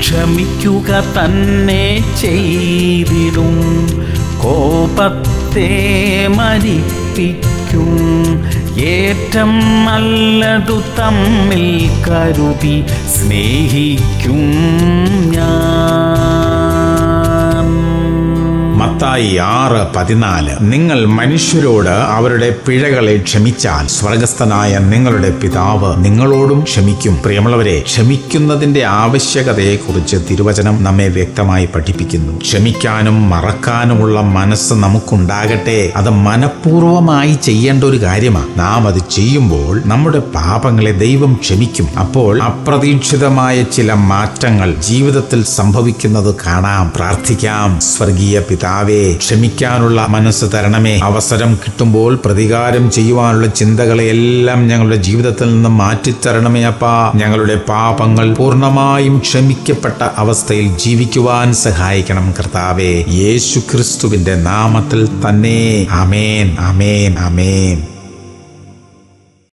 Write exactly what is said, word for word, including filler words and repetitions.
ക്ഷമിക്കുക തന്നെ ചെയ്തിടും. കോപത്തെ മരിപ്പിക്കും. ഏറ്റം നല്ലതു തമ്മിൽ കരുതി സ്നേഹിക്കും ഞാൻ. മത്തായി ആറ് പതിനാല്. നിങ്ങൾ മനുഷ്യരോട് അവരുടെ പിഴകളെ ക്ഷമിച്ചാൽ സ്വർഗസ്ഥനായ നിങ്ങളുടെ പിതാവ് നിങ്ങളോടും ക്ഷമിക്കും. പ്രിയമുള്ളവരെ, ക്ഷമിക്കുന്നതിന്റെ ആവശ്യകതയെക്കുറിച്ച് തിരുവചനം നമ്മെ വ്യക്തമായി പഠിപ്പിക്കുന്നു. ക്ഷമിക്കാനും മറക്കാനുമുള്ള മനസ്സ് നമുക്കുണ്ടാകട്ടെ. അത് മനഃപൂർവമായി ചെയ്യേണ്ട ഒരു കാര്യമാണ്. നാം അത് ചെയ്യുമ്പോൾ നമ്മുടെ പാപങ്ങളെ ദൈവം ക്ഷമിക്കും. അപ്പോൾ അപ്രതീക്ഷിതമായ ചില മാറ്റങ്ങൾ ജീവിതത്തിൽ സംഭവിക്കുന്നത് കാണാം. പ്രാർത്ഥിക്കാം. സ്വർഗീയ പിതാവേ, ക്ഷമിക്കാനുള്ള മനസ്സ് തരണമേ. അവസരം കിട്ടുമ്പോൾ പ്രതികാരം ചെയ്യുവാനുള്ള ചിന്തകളെ എല്ലാം ഞങ്ങളുടെ ജീവിതത്തിൽ നിന്ന് മാറ്റിത്തരണമേ അപ്പാ. ഞങ്ങളുടെ പാപങ്ങൾ പൂർണ്ണമായും ക്ഷമിക്കപ്പെട്ട അവസ്ഥയിൽ ജീവിക്കുവാൻ സഹായിക്കണം കർത്താവേ. യേശു ക്രിസ്തുവിന്റെ നാമത്തിൽ തന്നെ. ആമേൻ, ആമേൻ, ആമേൻ.